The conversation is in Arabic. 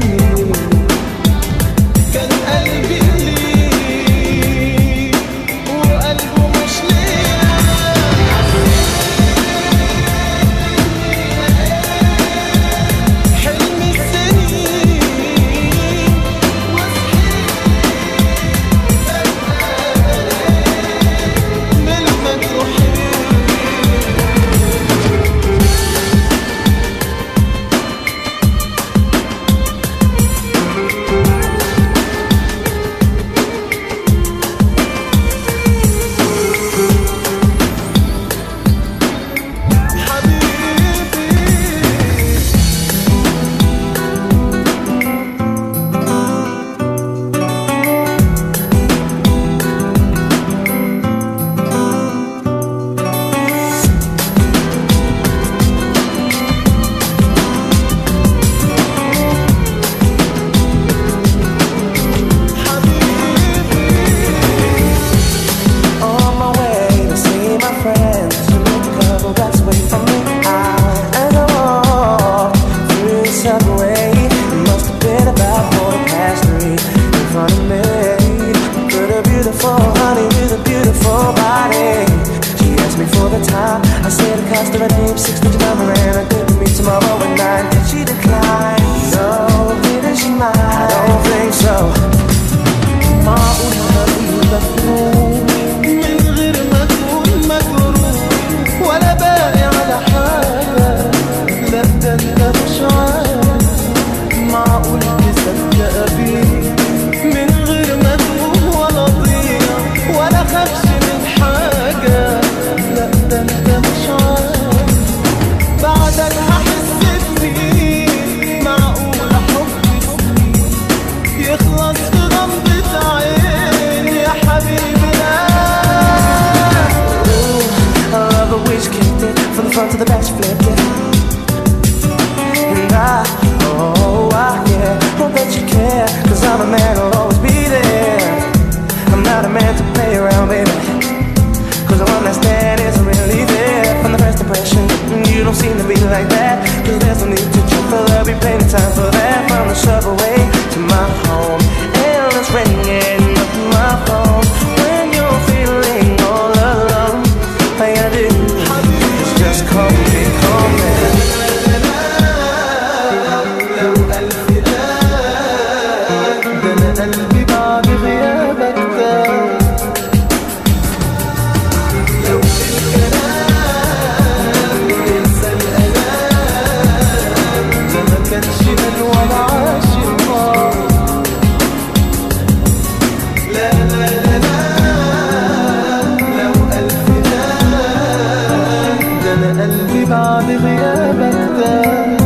كان قلبي ليه وقلبه مش ليا. حلم السنين وصحيت من المجروحين. I said the cost of her name, 6 digit number, and I couldn't meet tomorrow at 9. Did she decline? No, didn't she mind? I don't think so. معقولها مفهوم من غير ما تكون مجروح ولا باقي على حاجة. لا ده انت مش عارف. معقول تصدق بيه من غير ما تكون ولا ضيع ولا خافش من حاجة. لا ده انت مش عارف. بعدك هحس بيه. معقول حب سنين يخلص في غمضة عين يا حبيبي؟ لا. I love the way she kicked it from the front to the back, she flipped it. And yeah, hope that you care, 'cause I'm a man who'll always be there. I'm not a man to play around, baby, 'cause the one that's dead isn't really there. From the first impression, you don't seem to be like that, 'cause there's no need to jump, but there'll be plenty time for that. From the subway to my home, and it's ringing up my phone. When you're feeling all alone, all you gotta do is just call me, call me. قلبي بعد غيابك تاه. لو الكلام ينسى الألام ده ما كانش من ولا عاشق. لا لا لا لا. لو ألف لا ده أنا قلبي بعد غيابك تاه.